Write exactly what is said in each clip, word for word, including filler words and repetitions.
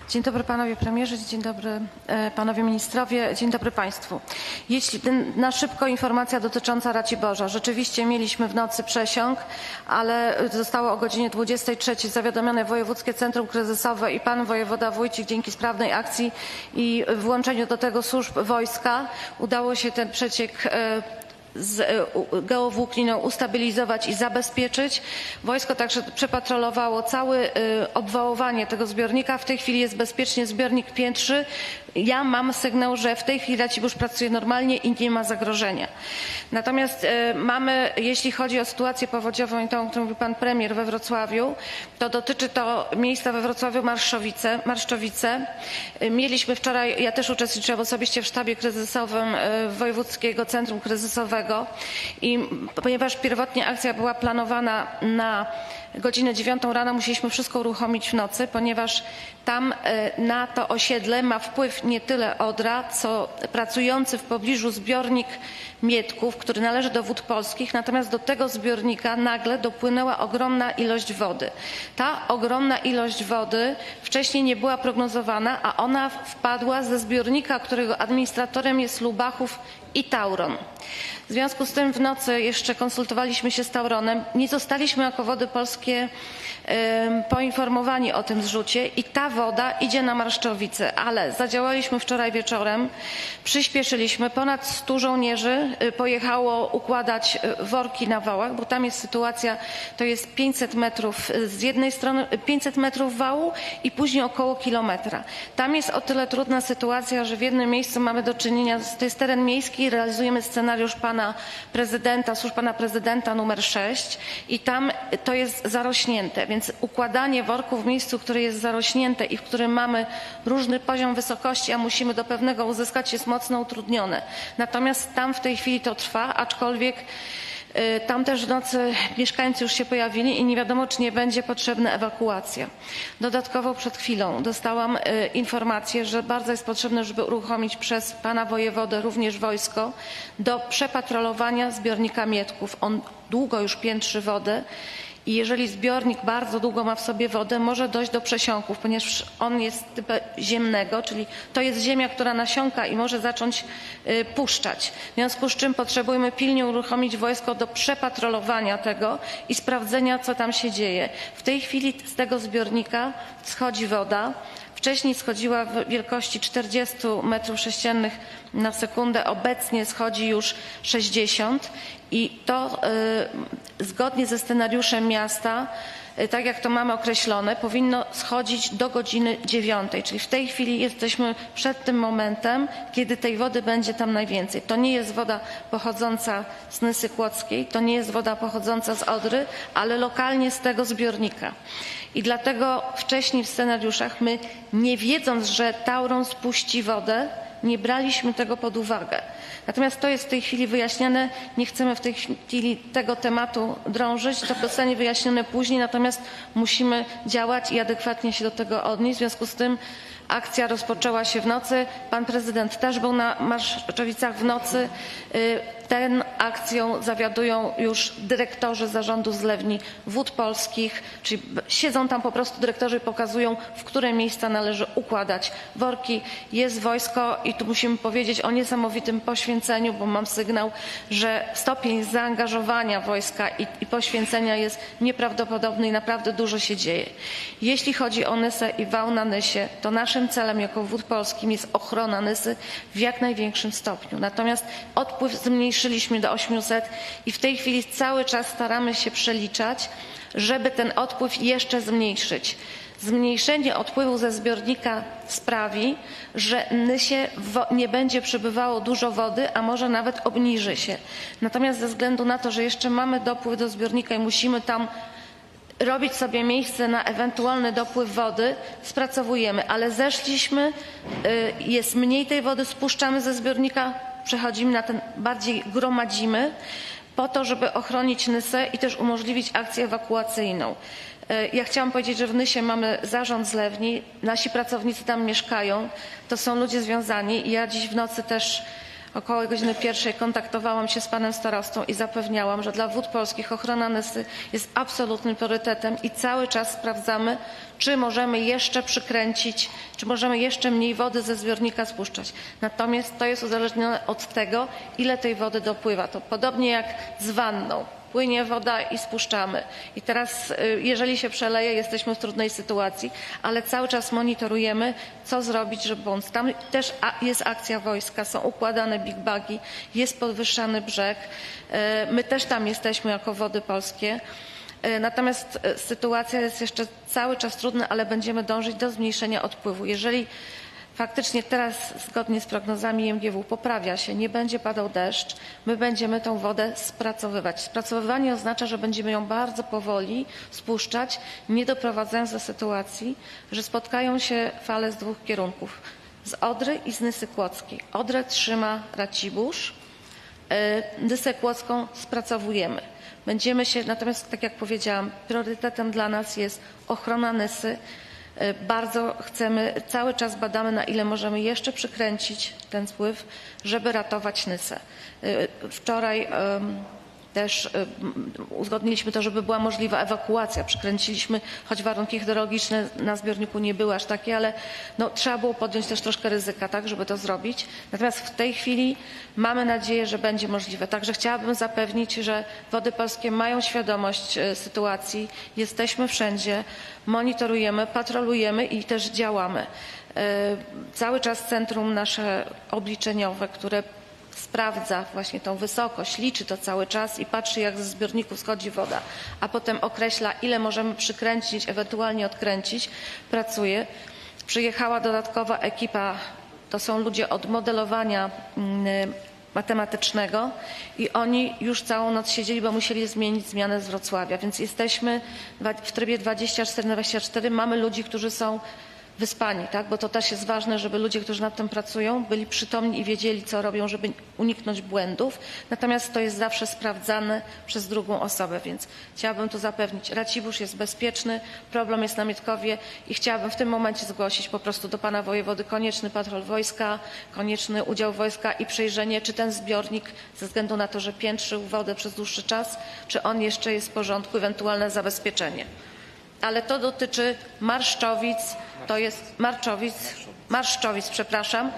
Dzień dobry panowie premierzy, dzień dobry panowie ministrowie, dzień dobry państwu. Jeśli na szybko informacja dotycząca Raciborza. Rzeczywiście mieliśmy w nocy przesiąk, ale zostało o godzinie dwudziestej trzeciej zawiadomione Wojewódzkie Centrum Kryzysowe i pan wojewoda Wójcik dzięki sprawnej akcji i włączeniu do tego służb wojska udało się ten przeciek z geowłókniną ustabilizować i zabezpieczyć. Wojsko także przepatrolowało całe obwałowanie tego zbiornika. W tej chwili jest bezpiecznie, zbiornik piętrzy. Ja mam sygnał, że w tej chwili Racibórz pracuje normalnie i nie ma zagrożenia. Natomiast mamy, jeśli chodzi o sytuację powodziową i tą, o którą mówił pan premier we Wrocławiu, to dotyczy to miejsca we Wrocławiu Marszczowice. Marszczowice. Mieliśmy wczoraj, ja też uczestniczyłam osobiście w sztabie kryzysowym Wojewódzkiego Centrum Kryzysowego i ponieważ pierwotnie akcja była planowana na godzinę dziewiątą rano, musieliśmy wszystko uruchomić w nocy, ponieważ tam na to osiedle ma wpływ nie tyle Odra, co pracujący w pobliżu zbiornik Mietków, który należy do Wód Polskich, natomiast do tego zbiornika nagle dopłynęła ogromna ilość wody. Ta ogromna ilość wody wcześniej nie była prognozowana, a ona wpadła ze zbiornika, którego administratorem jest Lubachów i Tauron. W związku z tym w nocy jeszcze konsultowaliśmy się z Tauronem. Nie zostaliśmy jako Wody Polskie y, poinformowani o tym zrzucie i ta woda idzie na Marszczowice, ale zadziałaliśmy wczoraj wieczorem, przyspieszyliśmy, ponad stu żołnierzy y, pojechało układać y, worki na wałach, bo tam jest sytuacja, to jest pięćset metrów z jednej strony, pięćset metrów wału i później około kilometra. Tam jest o tyle trudna sytuacja, że w jednym miejscu mamy do czynienia, to jest teren miejski, realizujemy scenariusz pana prezydenta, służb pana prezydenta numer sześć i tam to jest zarośnięte, więc układanie worków w miejscu, które jest zarośnięte i w którym mamy różny poziom wysokości, a musimy do pewnego uzyskać, jest mocno utrudnione. Natomiast tam w tej chwili to trwa, aczkolwiek tam też w nocy mieszkańcy już się pojawili i nie wiadomo, czy nie będzie potrzebna ewakuacja. Dodatkowo przed chwilą dostałam informację, że bardzo jest potrzebne, żeby uruchomić przez pana wojewodę również wojsko do przepatrolowania zbiornika Mietków. On długo już piętrzy wodę. I jeżeli zbiornik bardzo długo ma w sobie wodę, może dojść do przesiąków, ponieważ on jest typu ziemnego, czyli to jest ziemia, która nasiąka i może zacząć y, puszczać. W związku z czym potrzebujemy pilnie uruchomić wojsko do przepatrolowania tego i sprawdzenia, co tam się dzieje. W tej chwili z tego zbiornika schodzi woda. Wcześniej schodziła w wielkości czterdzieści metrów sześciennych na sekundę, obecnie schodzi już sześćdziesiąt i to y, zgodnie ze scenariuszem miasta, y, tak jak to mamy określone, powinno schodzić do godziny dziewiątej, czyli w tej chwili jesteśmy przed tym momentem, kiedy tej wody będzie tam najwięcej. To nie jest woda pochodząca z Nysy Kłodzkiej, to nie jest woda pochodząca z Odry, ale lokalnie z tego zbiornika. I dlatego wcześniej w scenariuszach my, nie wiedząc, że Tauron spuści wodę, nie braliśmy tego pod uwagę. Natomiast to jest w tej chwili wyjaśniane, nie chcemy w tej chwili tego tematu drążyć, to zostanie wyjaśnione później, natomiast musimy działać i adekwatnie się do tego odnieść. W związku z tym akcja rozpoczęła się w nocy. Pan prezydent też był na Marszczowicach w nocy. Tą akcją zawiadują już dyrektorzy zarządu zlewni Wód Polskich, czyli siedzą tam po prostu dyrektorzy i pokazują, w które miejsca należy układać worki. Jest wojsko i tu musimy powiedzieć o niesamowitym poświęceniu, bo mam sygnał, że stopień zaangażowania wojska i, i poświęcenia jest nieprawdopodobny i naprawdę dużo się dzieje. Jeśli chodzi o Nysę i wał na Nysie, to naszym celem jako Wód Polskim jest ochrona Nysy w jak największym stopniu. Natomiast odpływ zmniejszyliśmy do ośmiuset i w tej chwili cały czas staramy się przeliczać, żeby ten odpływ jeszcze zmniejszyć. Zmniejszenie odpływu ze zbiornika sprawi, że Nysie nie będzie przybywało dużo wody, a może nawet obniży się. Natomiast ze względu na to, że jeszcze mamy dopływ do zbiornika i musimy tam robić sobie miejsce na ewentualny dopływ wody, spracowujemy, ale zeszliśmy, jest mniej tej wody, spuszczamy ze zbiornika, przechodzimy na ten, bardziej gromadzimy po to, żeby ochronić Nysę i też umożliwić akcję ewakuacyjną. Ja chciałam powiedzieć, że w Nysie mamy zarząd zlewni, nasi pracownicy tam mieszkają, to są ludzie związani i ja dziś w nocy też około godziny pierwszej kontaktowałam się z panem starostą i zapewniałam, że dla Wód Polskich ochrona Nysy jest absolutnym priorytetem i cały czas sprawdzamy, czy możemy jeszcze przykręcić, czy możemy jeszcze mniej wody ze zbiornika spuszczać. Natomiast to jest uzależnione od tego, ile tej wody dopływa. To podobnie jak z wanną. Płynie woda i spuszczamy. I teraz, jeżeli się przeleje, jesteśmy w trudnej sytuacji, ale cały czas monitorujemy, co zrobić, żeby pomóc. Tam też jest akcja wojska, są układane big bagi, jest podwyższany brzeg. My też tam jesteśmy jako Wody Polskie. Natomiast sytuacja jest jeszcze cały czas trudna, ale będziemy dążyć do zmniejszenia odpływu. Jeżeli faktycznie teraz zgodnie z prognozami I M G W poprawia się, nie będzie padał deszcz, my będziemy tą wodę spracowywać. Spracowywanie oznacza, że będziemy ją bardzo powoli spuszczać, nie doprowadzając do sytuacji, że spotkają się fale z dwóch kierunków. Z Odry i z Nysy Kłodzkiej. Odrę trzyma Racibórz, Nysę Kłodzką spracowujemy. Będziemy się, natomiast tak jak powiedziałam, priorytetem dla nas jest ochrona Nysy. Bardzo chcemy, cały czas badamy, na ile możemy jeszcze przykręcić ten spływ, żeby ratować Nysę. Wczoraj też uzgodniliśmy to, żeby była możliwa ewakuacja. Przykręciliśmy, choć warunki hydrologiczne na zbiorniku nie były aż takie, ale no, trzeba było podjąć też troszkę ryzyka, tak, żeby to zrobić. Natomiast w tej chwili mamy nadzieję, że będzie możliwe. Także chciałabym zapewnić, że Wody Polskie mają świadomość sytuacji. Jesteśmy wszędzie, monitorujemy, patrolujemy i też działamy. Cały czas centrum nasze obliczeniowe, które sprawdza właśnie tą wysokość, liczy to cały czas i patrzy, jak ze zbiorników schodzi woda, a potem określa, ile możemy przykręcić, ewentualnie odkręcić, pracuje. Przyjechała dodatkowa ekipa, to są ludzie od modelowania matematycznego i oni już całą noc siedzieli, bo musieli zmienić zmianę z Wrocławia, więc jesteśmy w trybie dwadzieścia cztery na dwadzieścia cztery, mamy ludzi, którzy są wyspani, tak? Bo to też jest ważne, żeby ludzie, którzy nad tym pracują, byli przytomni i wiedzieli, co robią, żeby uniknąć błędów. Natomiast to jest zawsze sprawdzane przez drugą osobę, więc chciałabym tu zapewnić, Racibórz jest bezpieczny, problem jest na Mietkowie i chciałabym w tym momencie zgłosić po prostu do pana wojewody konieczny patrol wojska, konieczny udział wojska i przejrzenie, czy ten zbiornik, ze względu na to, że piętrzył wodę przez dłuższy czas, czy on jeszcze jest w porządku, ewentualne zabezpieczenie. Ale to dotyczy Marszczowic, to jest Marczowic, Marszczowic, przepraszam,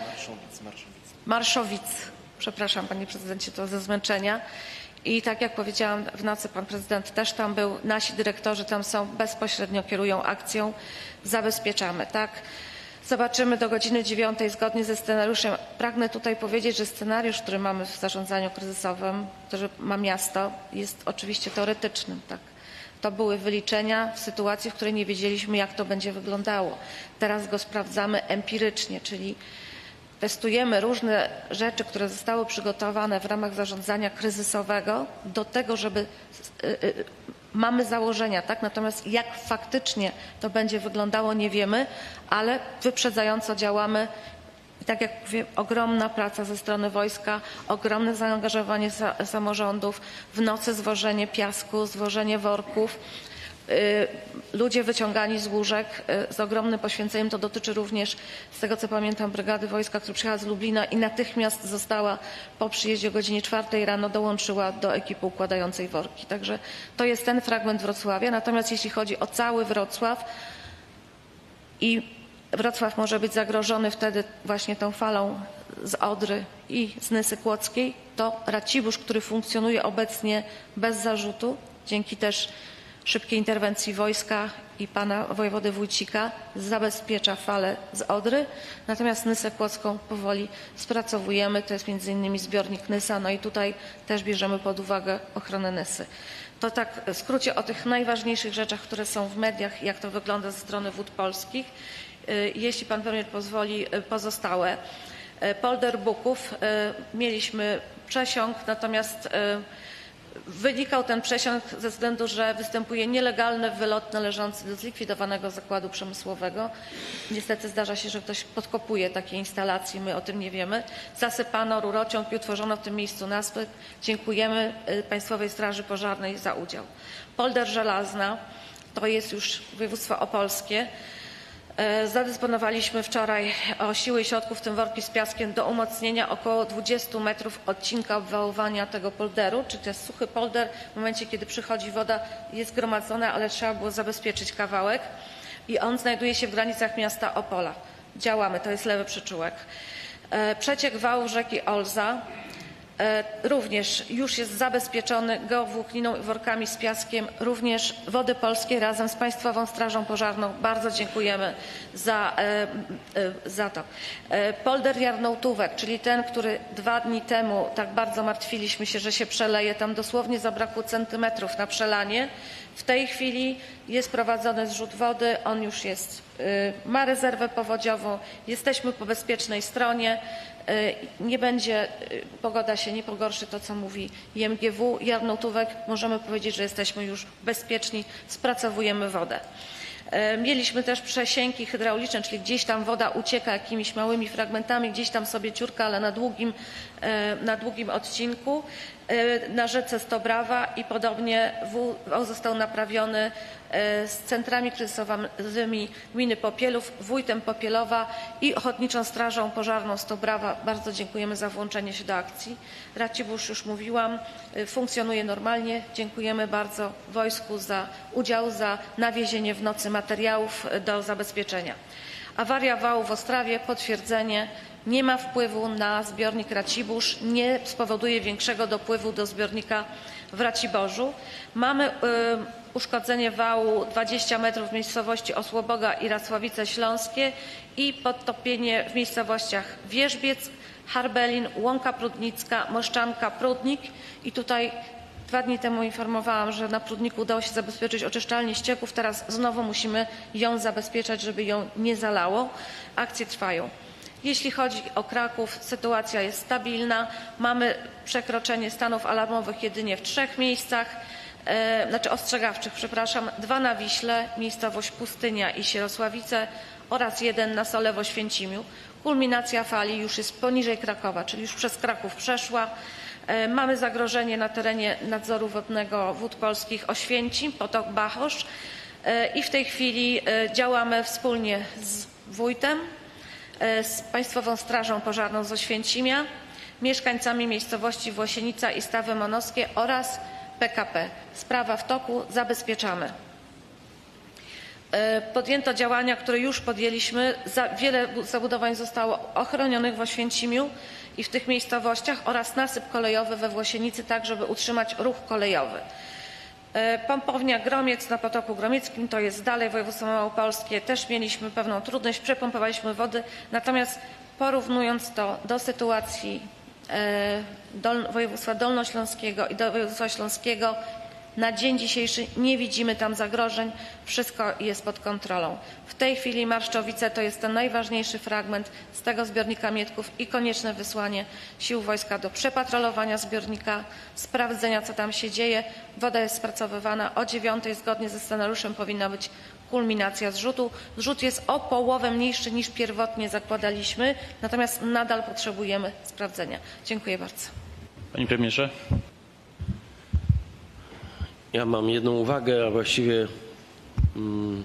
Marszowic, przepraszam panie prezydencie, to ze zmęczenia. I tak jak powiedziałam, w nocy pan prezydent też tam był, nasi dyrektorzy tam są, bezpośrednio kierują akcją, zabezpieczamy, tak? Zobaczymy do godziny dziewiątej zgodnie ze scenariuszem. Pragnę tutaj powiedzieć, że scenariusz, który mamy w zarządzaniu kryzysowym, który ma miasto, jest oczywiście teoretycznym, tak? To były wyliczenia w sytuacji, w której nie wiedzieliśmy, jak to będzie wyglądało. Teraz go sprawdzamy empirycznie, czyli testujemy różne rzeczy, które zostały przygotowane w ramach zarządzania kryzysowego do tego, żeby mamy założenia, tak? Natomiast jak faktycznie to będzie wyglądało, nie wiemy, ale wyprzedzająco działamy. I tak jak mówię, ogromna praca ze strony wojska, ogromne zaangażowanie za, samorządów, w nocy zwożenie piasku, zwożenie worków, yy, ludzie wyciągani z łóżek yy, z ogromnym poświęceniem. To dotyczy również, z tego co pamiętam, brygady wojska, która przyjechała z Lublina i natychmiast została po przyjeździe o godzinie czwartej rano dołączyła do ekipy układającej worki. Także to jest ten fragment Wrocławia. Natomiast jeśli chodzi o cały Wrocław i Wrocław może być zagrożony wtedy właśnie tą falą z Odry i z Nysy Kłodzkiej, to Racibórz, który funkcjonuje obecnie bez zarzutu, dzięki też szybkiej interwencji wojska i pana wojewody Wójcika, zabezpiecza falę z Odry, natomiast Nysę Kłodzką powoli spracowujemy, to jest między innymi zbiornik Nysa, no i tutaj też bierzemy pod uwagę ochronę Nysy. To tak w skrócie o tych najważniejszych rzeczach, które są w mediach, jak to wygląda ze strony Wód Polskich. Jeśli pan premier pozwoli, pozostałe. Polder Buków mieliśmy przesiąk, natomiast wynikał ten przesiąk ze względu, że występuje nielegalny wylot należący do zlikwidowanego zakładu przemysłowego. Niestety zdarza się, że ktoś podkopuje takie instalacje, my o tym nie wiemy. Zasypano rurociąg i utworzono w tym miejscu nasyp. Dziękujemy Państwowej Straży Pożarnej za udział. Polder Żelazna, to jest już województwo opolskie. Zadysponowaliśmy wczoraj o siły i środków, w tym worki z piaskiem, do umocnienia około dwudziestu metrów odcinka obwałowania tego polderu, czyli to jest suchy polder. W momencie, kiedy przychodzi woda, jest gromadzona, ale trzeba było zabezpieczyć kawałek i on znajduje się w granicach miasta Opola. Działamy, to jest lewy przyczółek. Przeciek wału rzeki Olza również już jest zabezpieczony geowłókniną i workami z piaskiem. Również Wody Polskie razem z Państwową Strażą Pożarną bardzo dziękujemy za, za to. Polder Jarnołtówek, czyli ten, który dwa dni temu tak bardzo martwiliśmy się, że się przeleje, tam dosłownie zabrakło centymetrów na przelanie. W tej chwili jest prowadzony zrzut wody, on już jest, ma rezerwę powodziową, jesteśmy po bezpiecznej stronie. Nie będzie, pogoda się nie pogorszy, to co mówi I M G W. Jarnołtówek, możemy powiedzieć, że jesteśmy już bezpieczni, spracowujemy wodę. Mieliśmy też przesięki hydrauliczne, czyli gdzieś tam woda ucieka jakimiś małymi fragmentami, gdzieś tam sobie ciurka, ale na długim, na długim odcinku na rzece Stobrawa i podobnie wół został naprawiony z centrami kryzysowymi gminy Popielów, wójtem Popielowa i Ochotniczą Strażą Pożarną Stobrawa. Bardzo dziękujemy za włączenie się do akcji. Racibórz, już mówiłam, funkcjonuje normalnie. Dziękujemy bardzo wojsku za udział, za nawiezienie w nocy materiałów do zabezpieczenia. Awaria wału w Ostrawie, potwierdzenie. Nie ma wpływu na zbiornik Racibórz, nie spowoduje większego dopływu do zbiornika w Raciborzu. Mamy y, uszkodzenie wału dwadzieścia metrów w miejscowości Osłoboga i Racławice Śląskie i podtopienie w miejscowościach Wierzbiec, Harbelin, Łąka Prudnicka, Moszczanka, Prudnik i tutaj dwa dni temu informowałam, że na Prudniku udało się zabezpieczyć oczyszczalnię ścieków. Teraz znowu musimy ją zabezpieczać, żeby ją nie zalało. Akcje trwają. Jeśli chodzi o Kraków, sytuacja jest stabilna. Mamy przekroczenie stanów alarmowych jedynie w trzech miejscach, e, znaczy ostrzegawczych, przepraszam, dwa na Wiśle, miejscowość Pustynia i Sierosławice oraz jeden na Solewo-Święcimiu. Kulminacja fali już jest poniżej Krakowa, czyli już przez Kraków przeszła. E, mamy zagrożenie na terenie nadzoru wodnego Wód Polskich Oświęcim, potok Bachosz e, i w tej chwili e, działamy wspólnie z wójtem, z Państwową Strażą Pożarną z Oświęcimia, mieszkańcami miejscowości Włosienica i Stawy Monowskie oraz P K P. Sprawa w toku, zabezpieczamy. Podjęto działania, które już podjęliśmy. Wiele zabudowań zostało ochronionych w Oświęcimiu i w tych miejscowościach oraz nasyp kolejowy we Włosienicy, tak żeby utrzymać ruch kolejowy. Pompownia Gromiec na Potoku Gromieckim, to jest dalej województwo małopolskie, też mieliśmy pewną trudność, przepompowaliśmy wody, natomiast porównując to do sytuacji Dol województwa dolnośląskiego i do województwa śląskiego, na dzień dzisiejszy nie widzimy tam zagrożeń, wszystko jest pod kontrolą. W tej chwili Marszczowice to jest ten najważniejszy fragment z tego zbiornika Mietków i konieczne wysłanie sił wojska do przepatrolowania zbiornika, sprawdzenia co tam się dzieje. Woda jest spracowywana. O dziewiątej zgodnie ze scenariuszem powinna być kulminacja zrzutu. Zrzut jest o połowę mniejszy niż pierwotnie zakładaliśmy, natomiast nadal potrzebujemy sprawdzenia. Dziękuję bardzo. Panie Premierze. Ja mam jedną uwagę, a właściwie mm,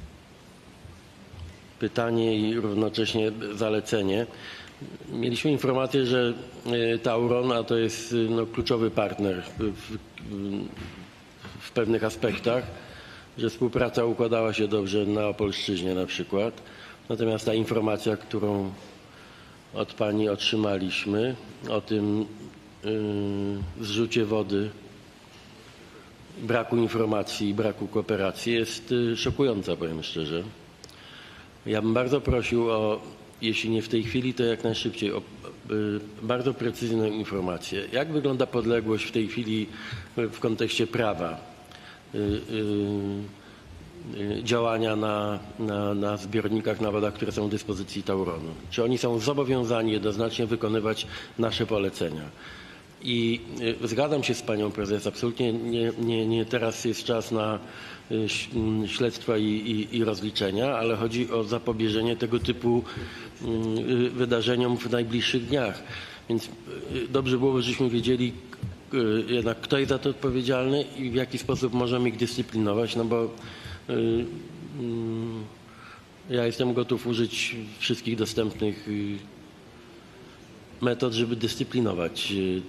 pytanie i równocześnie zalecenie. Mieliśmy informację, że y, Tauron, a to jest y, no, kluczowy partner w, w, w pewnych aspektach, że współpraca układała się dobrze na Opolszczyźnie na przykład. Natomiast ta informacja, którą od Pani otrzymaliśmy o tym y, zrzucie wody, braku informacji i braku kooperacji jest szokująca, powiem szczerze. Ja bym bardzo prosił o, jeśli nie w tej chwili, to jak najszybciej, o bardzo precyzyjną informację. Jak wygląda podległość w tej chwili w kontekście prawa działania na, na, na zbiornikach, na wodach, które są w dyspozycji Tauronu? Czy oni są zobowiązani jednoznacznie wykonywać nasze polecenia? I zgadzam się z Panią Prezes, absolutnie nie, nie, nie teraz jest czas na śledztwa i, i, i rozliczenia, ale chodzi o zapobieżenie tego typu wydarzeniom w najbliższych dniach. Więc dobrze byłoby, żebyśmy wiedzieli jednak, kto jest za to odpowiedzialny i w jaki sposób możemy ich dyscyplinować, no bo Ja jestem gotów użyć wszystkich dostępnych metod, żeby dyscyplinować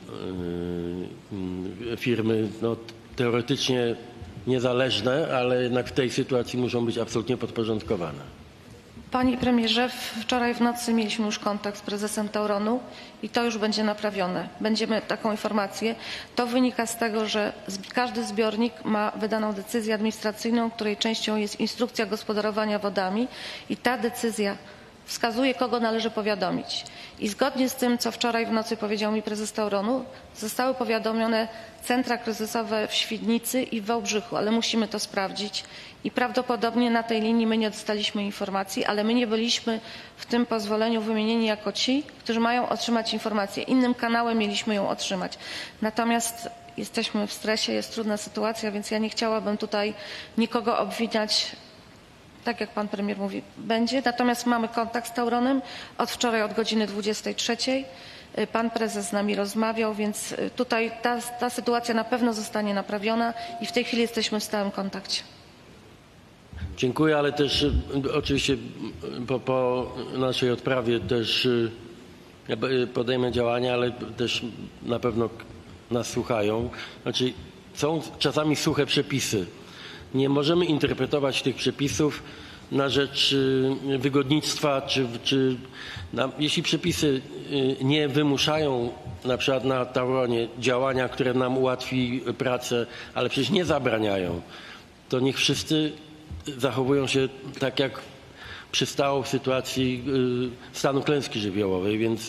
firmy no, teoretycznie niezależne, ale jednak w tej sytuacji muszą być absolutnie podporządkowane. Panie premierze, wczoraj w nocy mieliśmy już kontakt z prezesem Tauronu i to już będzie naprawione. Będziemy taką informację. To wynika z tego, że każdy zbiornik ma wydaną decyzję administracyjną, której częścią jest instrukcja gospodarowania wodami i ta decyzja wskazuje, kogo należy powiadomić. I zgodnie z tym, co wczoraj w nocy powiedział mi prezes Tauronu, zostały powiadomione centra kryzysowe w Świdnicy i w Wałbrzychu, ale musimy to sprawdzić. I prawdopodobnie na tej linii my nie dostaliśmy informacji, ale my nie byliśmy w tym pozwoleniu wymienieni jako ci, którzy mają otrzymać informację. Innym kanałem mieliśmy ją otrzymać. Natomiast jesteśmy w stresie, jest trudna sytuacja, więc ja nie chciałabym tutaj nikogo obwiniać. Tak jak pan premier mówi, będzie. Natomiast mamy kontakt z Tauronem od wczoraj od godziny dwudziestej trzeciej. Pan prezes z nami rozmawiał, więc tutaj ta, ta sytuacja na pewno zostanie naprawiona i w tej chwili jesteśmy w stałym kontakcie. Dziękuję, ale też oczywiście po, po naszej odprawie też podejmę działania, ale też na pewno nas słuchają. Znaczy są czasami suche przepisy. Nie możemy interpretować tych przepisów na rzecz wygodnictwa, czy, czy na, jeśli przepisy nie wymuszają na przykład na Tauronie działania, które nam ułatwi pracę, ale przecież nie zabraniają, to niech wszyscy zachowują się tak, jak przystało w sytuacji stanu klęski żywiołowej, więc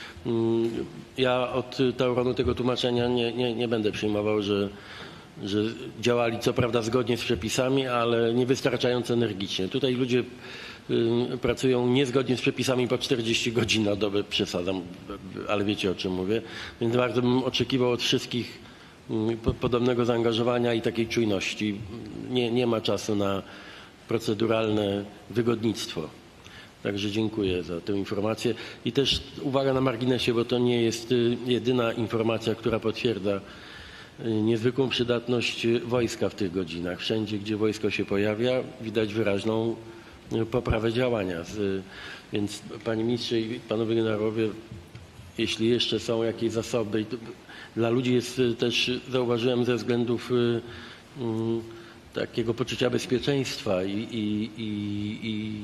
ja od Tauronu tego tłumaczenia nie, nie, nie będę przyjmował, że że działali co prawda zgodnie z przepisami, ale niewystarczająco energicznie. Tutaj ludzie y, pracują niezgodnie z przepisami po czterdzieści godzin na dobę, przesadzam, ale wiecie, o czym mówię. Więc bardzo bym oczekiwał od wszystkich y, po, podobnego zaangażowania i takiej czujności. Nie, nie ma czasu na proceduralne wygodnictwo. Także dziękuję za tę informację. I też uwaga na marginesie, bo to nie jest y, jedyna informacja, która potwierdza niezwykłą przydatność wojska w tych godzinach. Wszędzie, gdzie wojsko się pojawia, widać wyraźną poprawę działania. Więc panie ministrze i panowie generałowie, jeśli jeszcze są jakieś zasoby, dla ludzi jest też, zauważyłem, ze względów um, takiego poczucia bezpieczeństwa i, i, i, i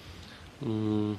um,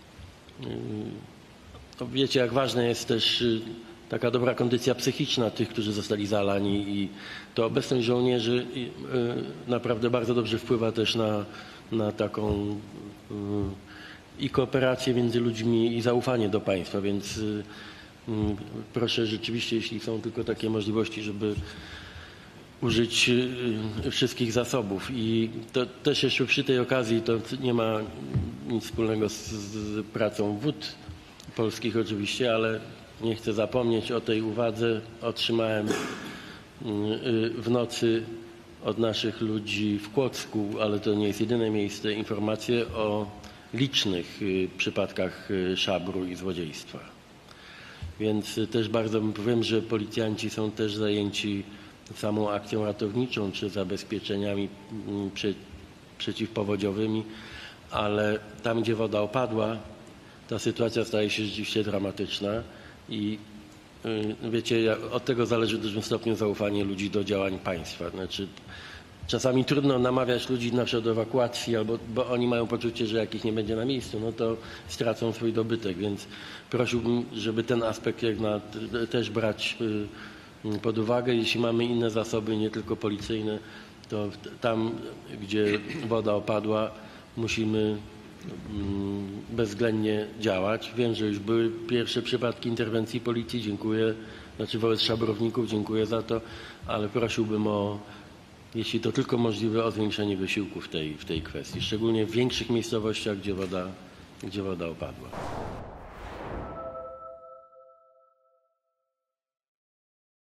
to wiecie, jak ważne jest też taka dobra kondycja psychiczna tych, którzy zostali zalani, i to obecność żołnierzy naprawdę bardzo dobrze wpływa też na, na taką i kooperację między ludźmi i zaufanie do państwa, więc proszę rzeczywiście, jeśli są tylko takie możliwości, żeby użyć wszystkich zasobów. I to też jeszcze przy tej okazji, to nie ma nic wspólnego z, z pracą wód polskich oczywiście, ale nie chcę zapomnieć o tej uwadze. Otrzymałem w nocy od naszych ludzi w Kłodzku, ale to nie jest jedyne miejsce, informacje o licznych przypadkach szabru i złodziejstwa. Więc też bardzo bym powiem, że policjanci są też zajęci samą akcją ratowniczą czy zabezpieczeniami prze, przeciwpowodziowymi, ale tam, gdzie woda opadła, ta sytuacja staje się rzeczywiście dramatyczna i yy, wiecie, od tego zależy w dużym stopniu zaufanie ludzi do działań państwa. Znaczy, czasami trudno namawiać ludzi na przykład do ewakuacji, albo, bo oni mają poczucie, że jak ich nie będzie na miejscu, no to stracą swój dobytek, więc prosiłbym, żeby ten aspekt jednak też brać yy, pod uwagę. Jeśli mamy inne zasoby, nie tylko policyjne, to tam, gdzie woda opadła, musimy bezwzględnie działać. Wiem, że już były pierwsze przypadki interwencji policji, dziękuję, znaczy wobec szabrowników, dziękuję za to, ale prosiłbym o, jeśli to tylko możliwe, o zwiększenie wysiłku w tej, w tej kwestii, szczególnie w większych miejscowościach, gdzie woda, gdzie woda opadła.